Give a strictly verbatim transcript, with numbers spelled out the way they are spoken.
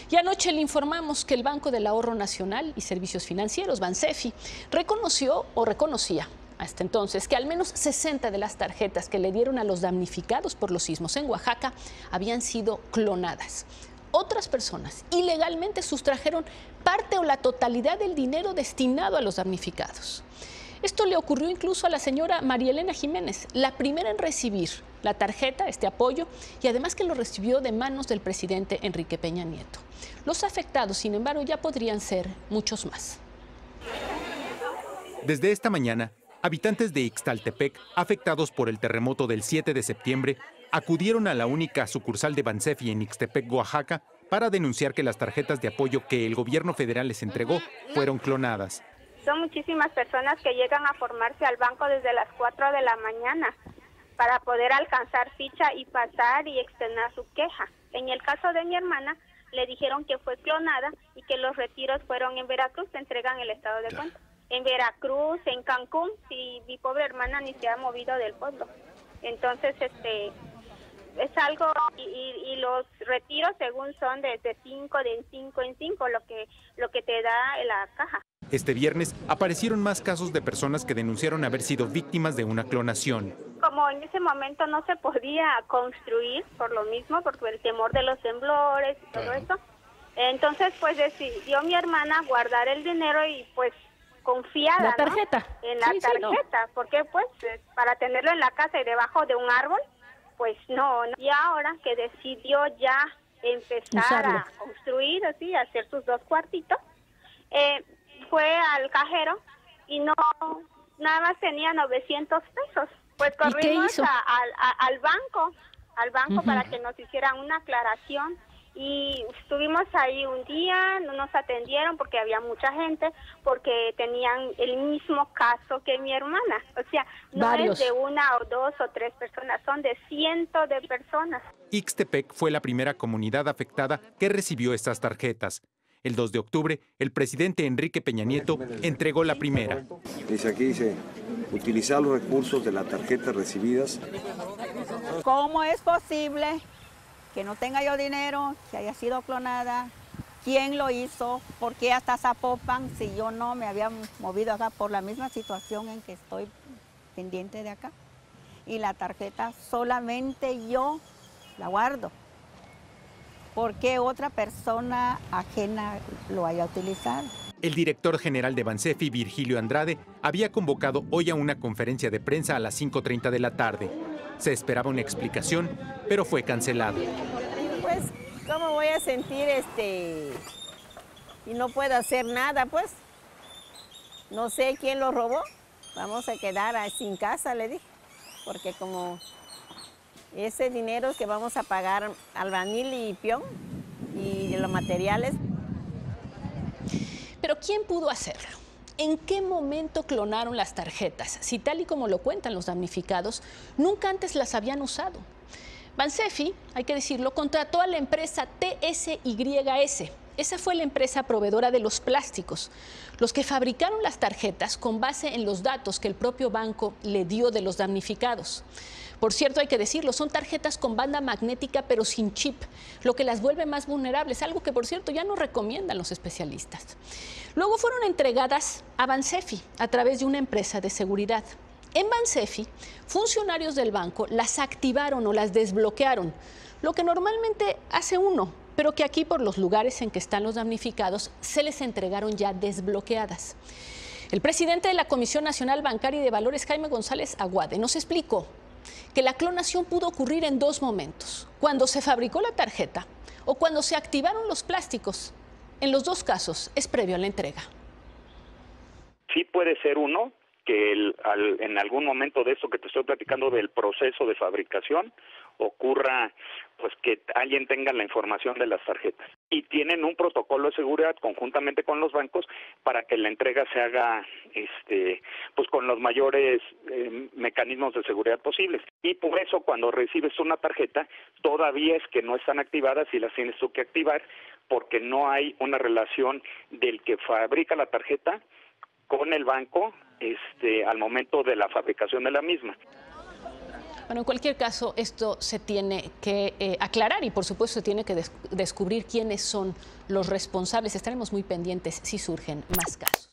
Y anoche le informamos que el Banco del Ahorro Nacional y Servicios Financieros, Bansefi, reconoció o reconocía hasta entonces que al menos sesenta de las tarjetas que le dieron a los damnificados por los sismos en Oaxaca habían sido clonadas. Otras personas ilegalmente sustrajeron parte o la totalidad del dinero destinado a los damnificados. Esto le ocurrió incluso a la señora María Elena Jiménez, la primera en recibir la tarjeta, este apoyo, y además que lo recibió de manos del presidente Enrique Peña Nieto. Los afectados, sin embargo, ya podrían ser muchos más. Desde esta mañana, habitantes de Ixtaltepec, afectados por el terremoto del siete de septiembre, acudieron a la única sucursal de Bansefi en Ixtepec, Oaxaca, para denunciar que las tarjetas de apoyo que el gobierno federal les entregó fueron clonadas. Son muchísimas personas que llegan a formarse al banco desde las cuatro de la mañana para poder alcanzar ficha y pasar y externar su queja. En el caso de mi hermana, le dijeron que fue clonada y que los retiros fueron en Veracruz, se entregan el estado de cuenta. En Veracruz, en Cancún, y mi pobre hermana ni se ha movido del pueblo. Entonces, este, es algo, y, y, y los retiros según son de cinco, de cinco en cinco, lo que, lo que te da la caja. Este viernes aparecieron más casos de personas que denunciaron haber sido víctimas de una clonación. Como en ese momento no se podía construir por lo mismo, porque el temor de los temblores y todo eso, entonces pues decidió mi hermana guardar el dinero y pues confiada, la tarjeta, ¿no? En la sí, tarjeta, sí, no. Porque pues para tenerlo en la casa y debajo de un árbol, pues no, no. Y ahora que decidió ya empezar Usarlo. a construir, así, a hacer sus dos cuartitos, eh, fue al cajero y no, nada más tenía novecientos pesos. Pues corrimos a, a, al banco, al banco uh-huh. para que nos hicieran una aclaración. Y estuvimos ahí un día, no nos atendieron porque había mucha gente, porque tenían el mismo caso que mi hermana. O sea, no Varios. es de una o dos o tres personas, son de cientos de personas. Ixtepec fue la primera comunidad afectada que recibió estas tarjetas. El dos de octubre, el presidente Enrique Peña Nieto entregó la primera. Dice aquí, dice, utilizar los recursos de las tarjetas recibidas. ¿Cómo es posible que no tenga yo dinero, que haya sido clonada? ¿Quién lo hizo? ¿Por qué hasta Zapopan si yo no me había movido acá por la misma situación en que estoy pendiente de acá? Y la tarjeta solamente yo la guardo. ¿Por qué otra persona ajena lo haya utilizado? El director general de Bansefi, Virgilio Andrade, había convocado hoy a una conferencia de prensa a las cinco treinta de la tarde. Se esperaba una explicación, pero fue cancelada. Pues, ¿cómo voy a sentir este y no puedo hacer nada, pues? No sé quién lo robó. Vamos a quedar sin casa, le dije, porque como ese dinero que vamos a pagar albañil y peón y los materiales. Pero ¿quién pudo hacerlo? ¿En qué momento clonaron las tarjetas? Si tal y como lo cuentan los damnificados, nunca antes las habían usado. Bansefi, hay que decirlo, contrató a la empresa T S Y S. Esa fue la empresa proveedora de los plásticos, los que fabricaron las tarjetas con base en los datos que el propio banco le dio de los damnificados. Por cierto, hay que decirlo, son tarjetas con banda magnética pero sin chip, lo que las vuelve más vulnerables, algo que por cierto ya no recomiendan los especialistas. Luego fueron entregadas a Bansefi a través de una empresa de seguridad. En Bansefi, funcionarios del banco las activaron o las desbloquearon, lo que normalmente hace uno, pero que aquí por los lugares en que están los damnificados se les entregaron ya desbloqueadas. El presidente de la Comisión Nacional Bancaria y de Valores, Jaime González Aguade, nos explicó que la clonación pudo ocurrir en dos momentos, cuando se fabricó la tarjeta o cuando se activaron los plásticos. En los dos casos es previo a la entrega. Sí puede ser uno, que el, al, en algún momento de esto que te estoy platicando del proceso de fabricación ocurra pues que alguien tenga la información de las tarjetas. Y tienen un protocolo de seguridad conjuntamente con los bancos para que la entrega se haga este pues con los mayores eh, mecanismos de seguridad posibles. Y por eso cuando recibes una tarjeta, todavía es que no están activadas y las tienes tú que activar, porque no hay una relación del que fabrica la tarjeta con el banco este al momento de la fabricación de la misma. Bueno, en cualquier caso, esto se tiene que eh, aclarar y, por supuesto, se tiene que des- descubrir quiénes son los responsables. Estaremos muy pendientes si surgen más casos.